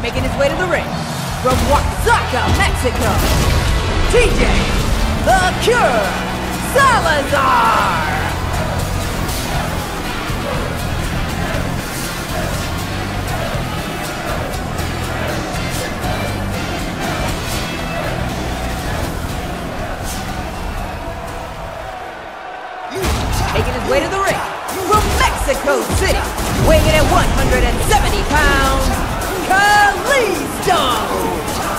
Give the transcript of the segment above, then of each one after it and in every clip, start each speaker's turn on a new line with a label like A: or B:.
A: making his way to the ring. From Oaxaca, Mexico, TJ, The Cure, Salazar! Making his way to the ring. From Mexico City, weighing in at 170 pounds, Kalisto!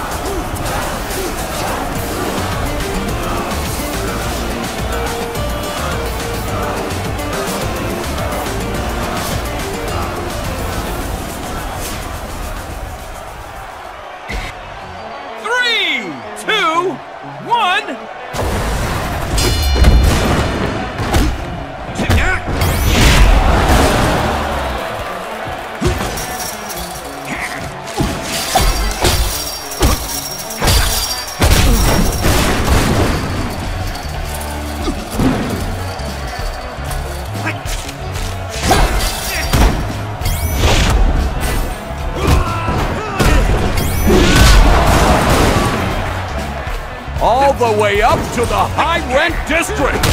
B: All the way up to the high-rent district!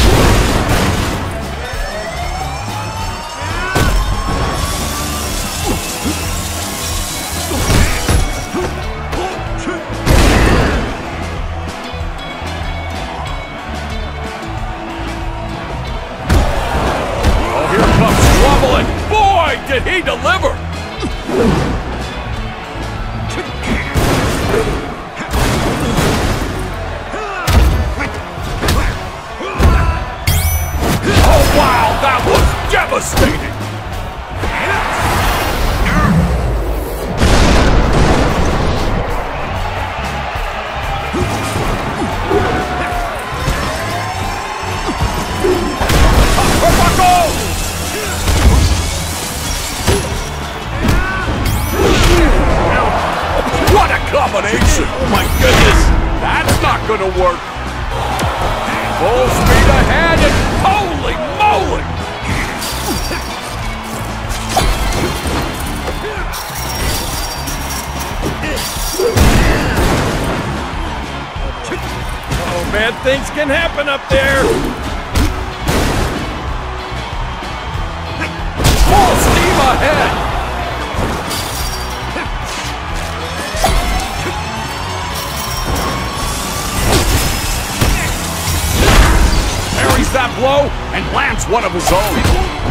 B: Oh, here comes trouble, and boy, did he deliver! Wow, that was devastating! What a combination! Oh my goodness! That's not gonna work! Full speed ahead and holy moly! Oh man, things can happen up there! Full steam ahead! That blow and lands one of his own.